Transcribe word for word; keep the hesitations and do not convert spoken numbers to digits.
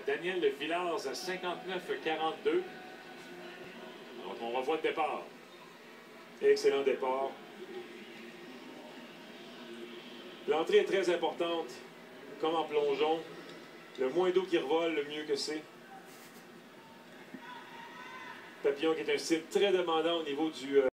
Daniel Villars à cinquante-neuf quarante-deux. Donc on revoit le départ. Excellent départ. L'entrée est très importante, comme en plongeon. Le moins d'eau qui revole, le mieux que c'est. Papillon qui est un style très demandant au niveau du... Euh